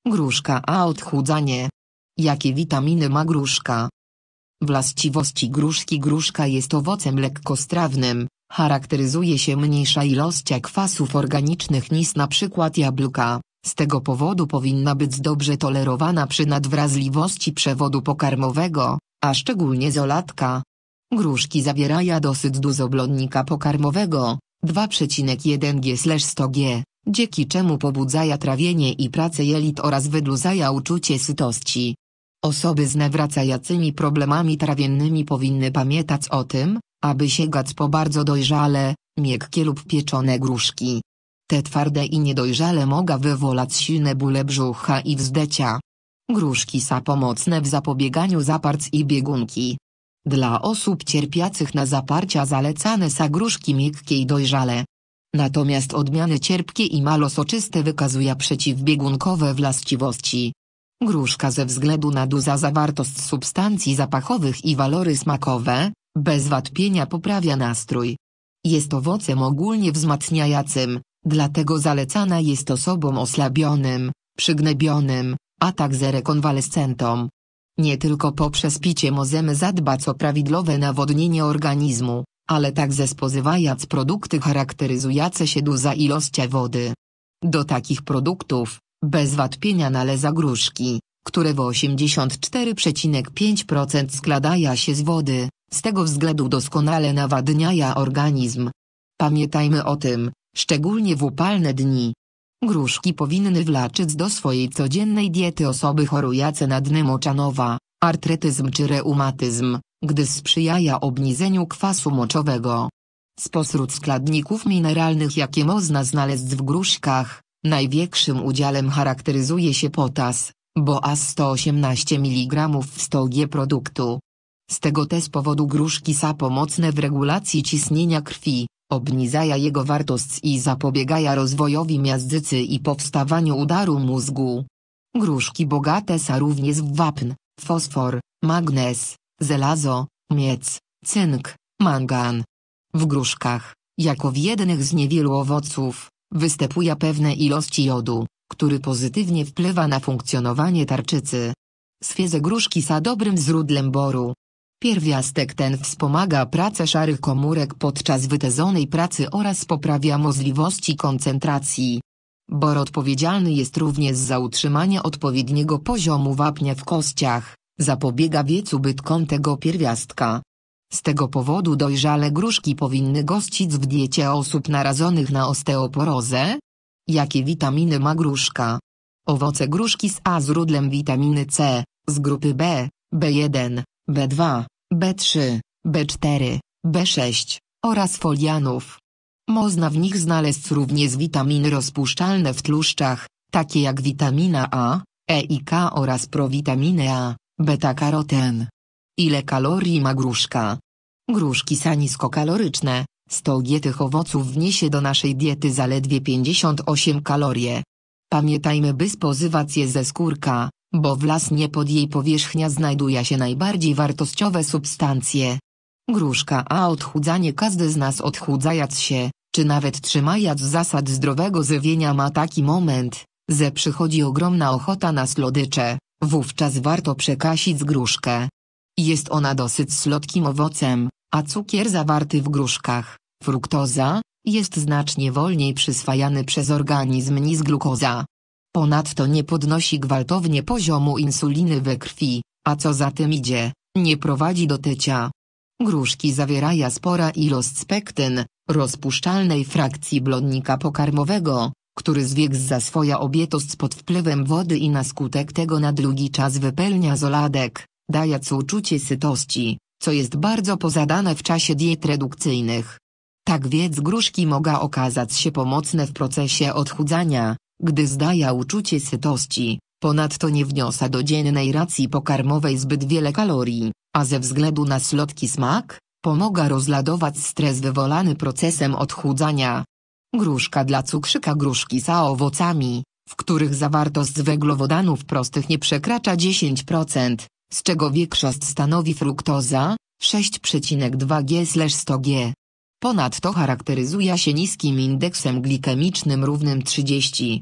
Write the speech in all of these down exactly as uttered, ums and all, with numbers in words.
Gruszka a odchudzanie. Jakie witaminy ma gruszka? Właściwości gruszki. Gruszka jest owocem lekkostrawnym, charakteryzuje się mniejsza ilością kwasów organicznych niż na przykład jabłka, z tego powodu powinna być dobrze tolerowana przy nadwrażliwości przewodu pokarmowego, a szczególnie zolatka. Gruszki zawierają dosyć dużo błonnika pokarmowego, dwa przecinek jeden gram na sto gramów, dzięki czemu pobudzają trawienie i pracę jelit oraz wydłużają uczucie sytości. Osoby z nawracającymi problemami trawiennymi powinny pamiętać o tym, aby sięgać po bardzo dojrzale, miękkie lub pieczone gruszki. Te twarde i niedojrzale mogą wywołać silne bóle brzucha i wzdecia. Gruszki są pomocne w zapobieganiu zaparć i biegunki. Dla osób cierpiących na zaparcia zalecane są gruszki miękkie i dojrzale. Natomiast odmiany cierpkie i mało soczyste wykazują przeciwbiegunkowe właściwości. Gruszka ze względu na dużą zawartość substancji zapachowych i walory smakowe, bez wątpienia poprawia nastrój. Jest owocem ogólnie wzmacniającym, dlatego zalecana jest osobom osłabionym, przygnębionym, a także rekonwalescentom. Nie tylko poprzez picie możemy zadbać o prawidłowe nawodnienie organizmu, ale także spożywając produkty charakteryzujące się dużą ilością wody. Do takich produktów, bez wątpienia należą gruszki, które w osiemdziesiąt cztery przecinek pięć procent składają się z wody, z tego względu doskonale nawadniają organizm. Pamiętajmy o tym, szczególnie w upalne dni. Gruszki powinny włączyć do swojej codziennej diety osoby chorujące na dny moczanowa, artretyzm czy reumatyzm, gdy sprzyjają obniżeniu kwasu moczowego. Spośród składników mineralnych, jakie można znaleźć w gruszkach, największym udziałem charakteryzuje się potas, bo aż sto osiemnaście miligramów w sto gramach produktu. Z tego też powodu gruszki są pomocne w regulacji ciśnienia krwi, obniżają jego wartość i zapobiegają rozwojowi miażdżycy i powstawaniu udaru mózgu. Gruszki bogate są również w wapń, fosfor, magnez, żelazo, miedź, cynk, mangan. W gruszkach, jako w jednych z niewielu owoców, występuje pewne ilości jodu, który pozytywnie wpływa na funkcjonowanie tarczycy. Świeże gruszki są dobrym źródłem boru. Pierwiastek ten wspomaga pracę szarych komórek podczas wytężonej pracy oraz poprawia możliwości koncentracji. Bor odpowiedzialny jest również za utrzymanie odpowiedniego poziomu wapnia w kościach, zapobiega wiecu bytkom tego pierwiastka. Z tego powodu dojrzale gruszki powinny gościć w diecie osób narażonych na osteoporozę. Jakie witaminy ma gruszka? Owoce gruszki są źródłem witaminy C, z grupy B, B jeden, B dwa, B trzy, B cztery, B sześć, oraz folianów. Można w nich znaleźć również witaminy rozpuszczalne w tłuszczach, takie jak witamina A, E i K oraz prowitaminy A, beta-karoten. Ile kalorii ma gruszka? Gruszki są niskokaloryczne, sto gramów tych owoców wniesie do naszej diety zaledwie pięćdziesiąt osiem kalorii. Pamiętajmy, by spożywać je ze skórka, bo właśnie pod jej powierzchnią znajdują się najbardziej wartościowe substancje. Gruszka a odchudzanie. Każdy z nas odchudzając się, czy nawet trzymając zasad zdrowego żywienia, ma taki moment, że przychodzi ogromna ochota na słodycze, wówczas warto przekąsić gruszkę. Jest ona dosyć słodkim owocem, a cukier zawarty w gruszkach, fruktoza, jest znacznie wolniej przyswajany przez organizm niż glukoza. Ponadto nie podnosi gwałtownie poziomu insuliny we krwi, a co za tym idzie, nie prowadzi do tycia. Gruszki zawierają spora ilość pektyn, rozpuszczalnej frakcji błonnika pokarmowego, który zwiększa swoją objętość pod wpływem wody i na skutek tego na długi czas wypełnia żołądek, dając uczucie sytości, co jest bardzo pożądane w czasie diet redukcyjnych. Tak więc gruszki mogą okazać się pomocne w procesie odchudzania, gdy zdają uczucie sytości. Ponadto nie wniosą do dziennej racji pokarmowej zbyt wiele kalorii, a ze względu na słodki smak, pomaga rozładować stres wywołany procesem odchudzania. Gruszka dla cukrzyka. Gruszki są owocami, w których zawartość węglowodanów prostych nie przekracza dziesięć procent, z czego większość stanowi fruktoza, sześć przecinek dwa gramy na sto gramów. Ponadto charakteryzuje się niskim indeksem glikemicznym równym trzydzieści.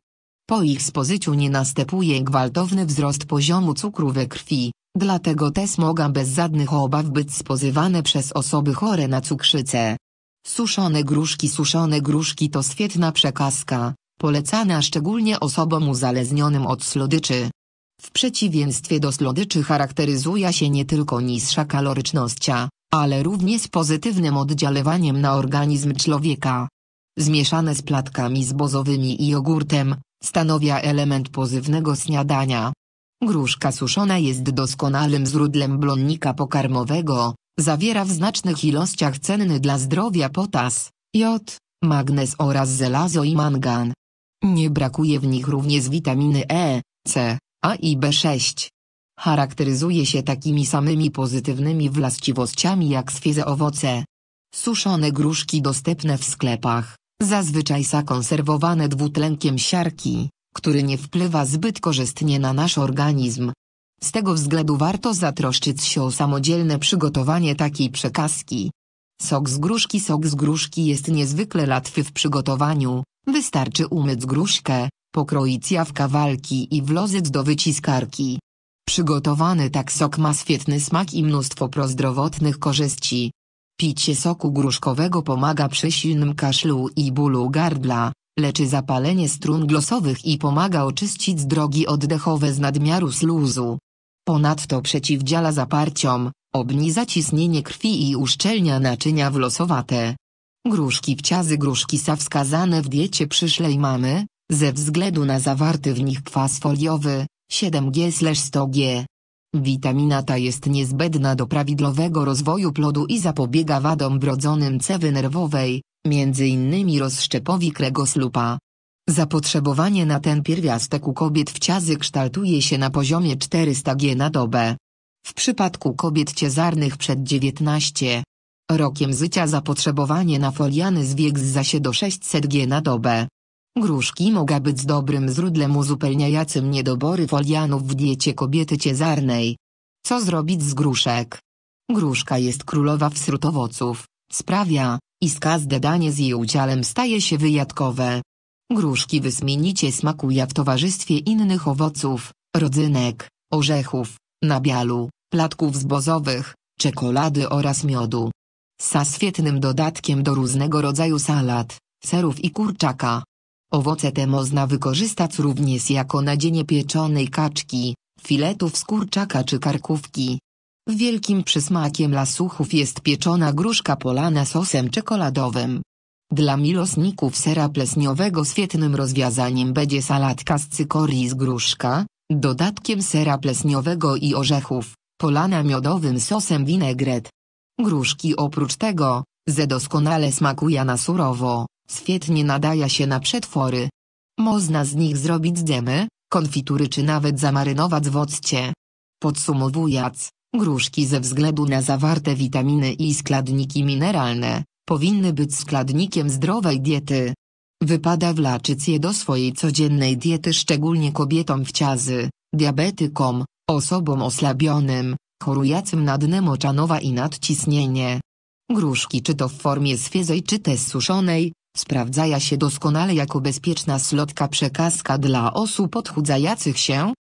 Po ich spożyciu nie następuje gwałtowny wzrost poziomu cukru we krwi, dlatego też mogą bez żadnych obaw być spożywane przez osoby chore na cukrzycę. Suszone gruszki Suszone gruszki to świetna przekąska, polecana szczególnie osobom uzależnionym od słodyczy. W przeciwieństwie do słodyczy charakteryzuje się nie tylko niższa kalorycznością, ale również pozytywnym oddziaływaniem na organizm człowieka. Zmieszane z płatkami zbożowymi i jogurtem, stanowi element pożywnego śniadania. Gruszka suszona jest doskonałym źródłem błonnika pokarmowego, zawiera w znacznych ilościach cenny dla zdrowia potas, jod, magnez oraz żelazo i mangan. Nie brakuje w nich również witaminy E, C, A i B sześć. Charakteryzuje się takimi samymi pozytywnymi właściwościami jak świeże owoce. Suszone gruszki dostępne w sklepach, zazwyczaj są konserwowane dwutlenkiem siarki, który nie wpływa zbyt korzystnie na nasz organizm. Z tego względu warto zatroszczyć się o samodzielne przygotowanie takiej przekąski. Sok z gruszki Sok z gruszki jest niezwykle łatwy w przygotowaniu, wystarczy umyć gruszkę, pokroić ją w kawałki i włożyć do wyciskarki. Przygotowany tak sok ma świetny smak i mnóstwo prozdrowotnych korzyści. Picie soku gruszkowego pomaga przy silnym kaszlu i bólu gardła, leczy zapalenie strun głosowych i pomaga oczyścić drogi oddechowe z nadmiaru śluzu. Ponadto przeciwdziała zaparciom, obniża ciśnienie krwi i uszczelnia naczynia włosowate. Gruszki Wciazy gruszki są wskazane w diecie przyszłej mamy, ze względu na zawarty w nich kwas foliowy, siedem G sto G. Witamina ta jest niezbędna do prawidłowego rozwoju płodu i zapobiega wadom wrodzonym cewy nerwowej, między innymi rozszczepowi kręgosłupa. Zapotrzebowanie na ten pierwiastek u kobiet wciazy kształtuje się na poziomie czterysta G na dobę. W przypadku kobiet ciężarnych przed dziewiętnastym rokiem życia zapotrzebowanie na foliany zwiększa się do sześćset G na dobę. Gruszki mogą być dobrym źródłem uzupełniającym niedobory folianów w diecie kobiety ciężarnej. Co zrobić z gruszek? Gruszka jest królowa wśród owoców, sprawia, iż każde danie z jej udziałem staje się wyjątkowe. Gruszki wyśmienicie smakują w towarzystwie innych owoców, rodzynek, orzechów, nabialu, płatków zbożowych, czekolady oraz miodu. Są świetnym dodatkiem do różnego rodzaju salad, serów i kurczaka. Owoce te można wykorzystać również jako nadzienie pieczonej kaczki, filetów z kurczaka czy karkówki. Wielkim przysmakiem lasuchów jest pieczona gruszka polana sosem czekoladowym. Dla miłośników sera pleśniowego świetnym rozwiązaniem będzie sałatka z cykorii z gruszka, dodatkiem sera pleśniowego i orzechów, polana miodowym sosem vinaigrette. Gruszki oprócz tego, że doskonale smakuje na surowo, świetnie nadaje się na przetwory. Można z nich zrobić dżemy, konfitury czy nawet zamarynować w occie. Podsumowując, gruszki ze względu na zawarte witaminy i składniki mineralne, powinny być składnikiem zdrowej diety. Wypada włączyć je do swojej codziennej diety, szczególnie kobietom wciazy, diabetykom, osobom osłabionym, chorującym na dnem moczanowa i nadciśnienie. Gruszki czy to w formie świeżej czy też suszonej, sprawdzają się doskonale jako bezpieczna słodka przekąska dla osób odchudzających się,